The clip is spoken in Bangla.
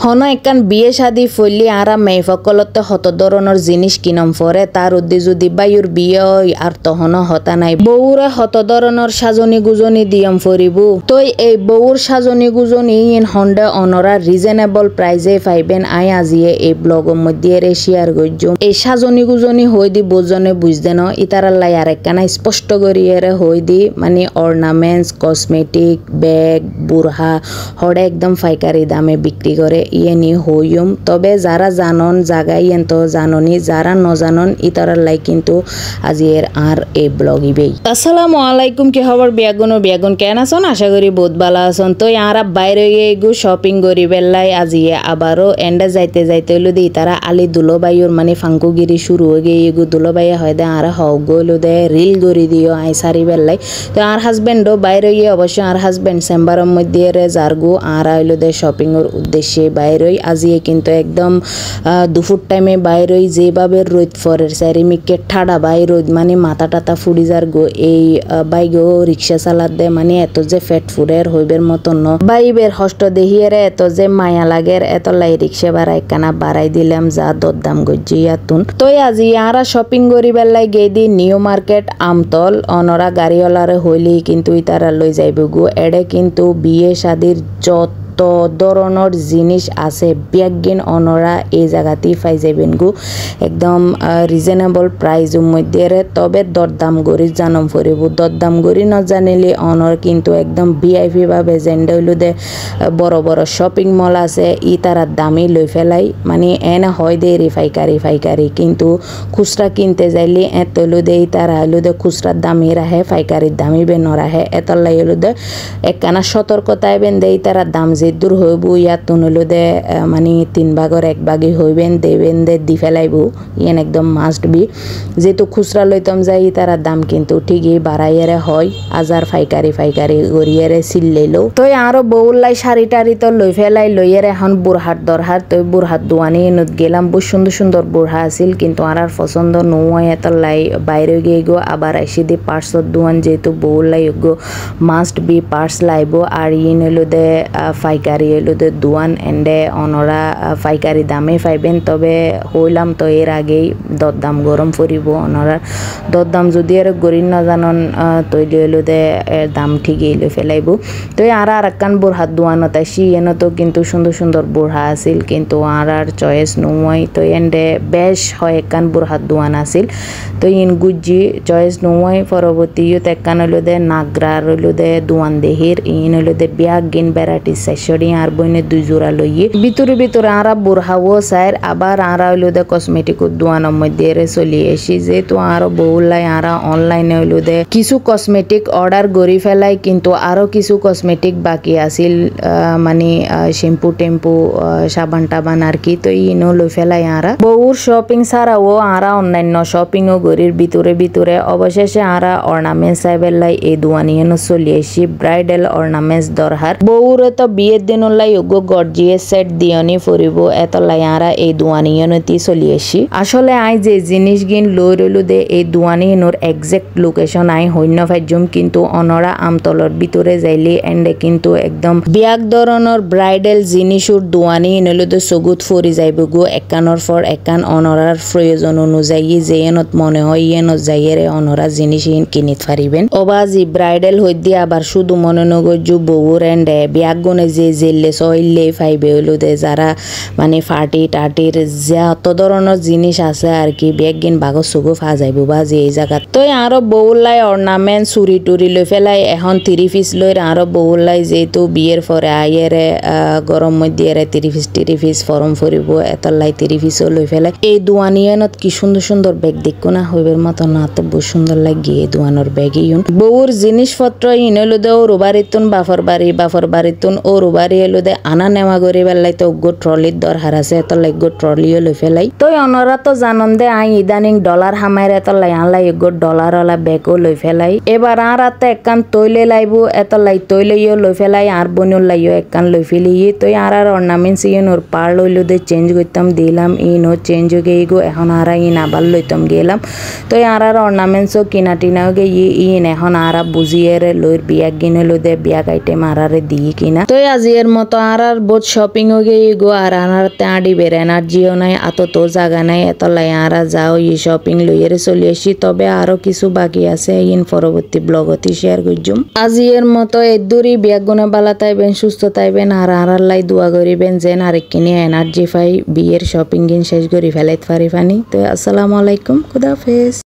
হন একখান বিয়ে শাদী ফলি আরা মেয়েফকলতে হত ধরনের জিনিস কিনম ফরে তার উদ্দি যদি বায়ুর বিয়ে আর তহন হতা নাই বউরে হত ধরনের সাজনি গুজনি দিয়ম ফরিব তই এই বউর সাজনি গুজনি ইন হন্ডে অনরা রিজনেবল প্রাইজে পাইবেন আই আজিয়ে এই ব্লগের মধ্যে শেয়ার করছুম এই সাজনি গুজনি হই দি বোজনে বুঝতে ন ইতারাল্লাই আর একখানা স্পষ্ট করিয়ে হই দি মানে অর্নামেন্টস কসমেটিক ব্যাগ বুরহা হড়ে একদম পাইকারি দামে বিক্রি করে ইয়ে নি হইম তবে যারা জানন জাগাই তো জাননি যারা নজানন ইতারাল্লাই কিন্তু আজি এর আর এই ব্লগ ইবেই। আসসালামু আলাইকুম কি খবর বিয়াগুন কেন আছেন আশা করি বহুত ভালো আছেন তো আর বাইরে গিয়ে শপিং করি বেলাই আজি আবারও এন্ডা যাইতে হইলো দি তারা আলি দুলোবাইর মানে ফাঙ্কুগিরি শুরু হয়ে গিয়ে এগু দুলোবাইয়া হয় দে আর হক গইলো দে রিল গড়ি দিও আই সারি বেলাই তো আর হাজবেন্ডও বাইরে গিয়ে অবশ্য আর হাজবেন্ড চেম্বারের মধ্যে যারগু আর হইলো দে শপিং এর উদ্দেশ্যে বাইরে আজিয়ে কিন্তু একদম দুপুর টাইমে বাইরে যেভাবে রোদ ফরের চারিমিকে ঠাডা বাই রোদ মানে মাথা টাতা ফুড়ি যার গো এই বাইগো রিক্সা চালাত দে মানে এত যে ফেট ফুডের হইবের মতন ন বাইবের হষ্ট দেহিয়ারে এত যে মায়া লাগের এত লাই রিক্সা বাড়াই কানা বাড়াই দিলাম যা দরদাম গজ্জিয়াতুন তো আজি আরা শপিং করি বেলাই গে দি নিউ মার্কেট আমতল অনরা গাড়িওয়ালারে হইলি কিন্তু ইতারা লই যাইব গো এডে কিন্তু বিয়ে শাদির যত ধরনের জিনিস আছে ব্যাগিন অনরা এই জায়গাতেই পাই যাবেন গো একদম রিজনেবল প্রাইজের মধ্যে তবে দরদাম গড়ি জানম ফরিব দরদাম গড়ি ন জানিলে অনর কিন্তু একদম ভিআইপি ভাবে যেন্ডা হইলো দে বড় বড় শপিং মল আছে ই তারা দামি লই ফেলাই মানে এনে হয় দে রে ফাইকারি কিন্তু খুচরা কিনতে যাইলে এত হইলো দে তারা হইলো দে খুচরার দামি রাহে ফাইকারির দামি বে নরাহে এতলাই হইলো দে একখানা সতর্কতায় বেন দেই তারা দাম দূর হইব ইয়াত হইলো দে মানে 3 ভাগের 1 ভাগই হইবেন দেবেন দে দি ফেলাইব ইয়ান একদম মাস্ট বি যেহেতু খুচরা লইতাম যাই তারা দাম কিন্তু ঠিকই বাড়াইয়ারে হয় আজার ফাইকারি গড়িয়ারে সিললেলো তো আরো বউলাই শাড়ি টাড়ি তো লই ফেলাই লইয়ারে এখন বুরহাট দরহার তো বুরহাট দোয়ানি নত গেলাম বহু সুন্দর বুরহা আছিল কিন্তু আর পছন্দ নয় এত লাই বাইরে গিয়ে গো আবার আইসি দি পার্সত দোয়ান যেহেতু বউলাই গো মাস্ট বি পার্স লাইব আর ইন হইলো দে ফাইকারি হইলো দে দোয়ান এন্ডে অনরা ফাইকারি দামে পাইবেন তবে হইলাম তো এর আগেই দরদাম গরম পড়িব অনরা দরদাম যদি আর গড়ি না জানন তৈরি হইলো দে দাম ঠিকই লই ফেলাইব তো আর একখান বুরহাত দোয়ানত আইসি এনে তো কিন্তু সুন্দর বুরহা আছিল কিন্তু আর চয়েস নয় তো এন্ডে বেশ হয় একখান বুরহাত দোয়ান আছিল তো ইন গুজ্জি চয়েস নয় পরবর্তী ইউত একখান হইলো দে নাগরার হইলো দে দোয়ান দেহির ইন হইলো দে ব্যাগ গিন ভ্যারাইটিস সেশরি আর বইনে 2 জোড়া লইয়ে ভিতরে আরা বুরহাও সাইর আবার আরা হইলো দে কসমেটিক দোয়ানের মধ্যে চলি এসি যেহেতু আরো বহুলাই আরা অনলাইনে হইলো দে কিছু কসমেটিক অর্ডার করি ফেলাই কিন্তু আরো কিছু কসমেটিক বাকি আছিল মানে শ্যাম্পু টেম্পু সাবান টাবান আর কি তো ইনো লই ফেলাই আরা বহুর শপিং ছাড়াও আরা অন্যান্য শপিংও গরির ভিতরে অবশেষে আরা অর্নামেন্টস সাইবেলাই এই দোয়ানিয়েনো চলি এসি ব্রাইডাল অর্নামেন্টস দরহার বউর তো বিয়ের দিন লাই ওগো গর্জিয়াস সেট দিয়নি ফরিব এত লাই আরা এই দোয়ানিয়নতি চলি আসি আসলে আই যে জিনিস গিন লই রইলো দে এই দোয়ানিয়নোর এক্সাক্ট লোকেশন আই হইন্য ফাইজুম কিন্তু অনরা আমতলর ভিতরে যাইলে এন্ডে কিন্তু একদম বিয়াক ধরনের ব্রাইডাল জিনিসুর দোয়ানি নইলো দে সগুত ফরি যাইব গো একানোর ফর একান অনরার প্রয়োজন অনুযায়ী যে এনত মনে হয় ইয়েনত যাইয়েরে অনরা জিনিস কিনিত পারিবেন ওবাজি ব্রাইডাল হই দিয়ে আবার শুধু মনে নগজু বউর এন্ডে বিয়াক গনে যে জেলে সইলে ফাইবে হইলো দে যারা মানে ফার্টি টাটির যত ধরনের জিনিস আছে আর কি ব্যাগ গিন বাগর সুগো ফা যাইব বা যে এই জায়গা তো আরো বউলাই অর্নামেন্ট চুরি টুরি লই ফেলাই এখন 3 পিস লই আরো বউলাই যেহেতু বিয়ের পরে আইয়েরে গরম মধ্যে 3 পিস ফরম ফরিব এত লাই 3 পিসও লই ফেলাই এই দোয়ানিয়ানত কি সুন্দর ব্যাগ দেখো না হইবের মতো না তো বহু সুন্দর লাগে এই দোয়ানোর ব্যাগ ইউন বউর জিনিসপত্র ইনলো দে ওর বাড়িতুন বাফর বাড়িতুন ওর বাড়ি এলো দে আনা নেওয়া করি বেলাই তো গো ট্রলির দরকার আছে এত লাই গো ট্রলিও লই ফেলাই তো অনরা তো জানন দে আই ইদানিং ডলার হামাইর এত লাই আনলাই গো ডলার ওলা ব্যাগও লই ফেলাই এবার আর রাতে একখান তৈলে লাইব এত লাই তৈলেও লই ফেলাই আর বনিও লাইও একখান লই ফেলি তো আর অর্নামেন্টস ইন ওর পার লইলো দে চেঞ্জ করতাম দিলাম ইন ও চেঞ্জ হয়ে গিয়ে গো এখন আর ইন আবার লইতাম গেলাম তো আর অর্নামেন্টসও কিনা টিনাও গে ইন এখন আর বুঝিয়ে লইর বিয়াক গিনে লই দে বিয়াক আইটেম আর দিয়ে কিনা তো আজ এর মতো আর বহুত শপিং ও গিয়ে গো আর আনারতে আডিবের এনার্জিও নাই তো জায়গা নাই এতলাই আরা যাও ই শপিং লইয়ের চলে আসি তবে আরো কিছু বাকি আছে ইন পরবর্তী ব্লগতি শেয়ার করজুম এর মতো এদুরি বিয়াগুনে বালা তাইবেন সুস্থ তাইবেন আর লাই দোয়া করিবেন যেন আরেকখিনি এনার্জি পাই বিয়ের শপিং গিন শেষ করি ফেলাইতে পারি ফানি তো আসসালামু আলাইকুম খুদাহাফেজ।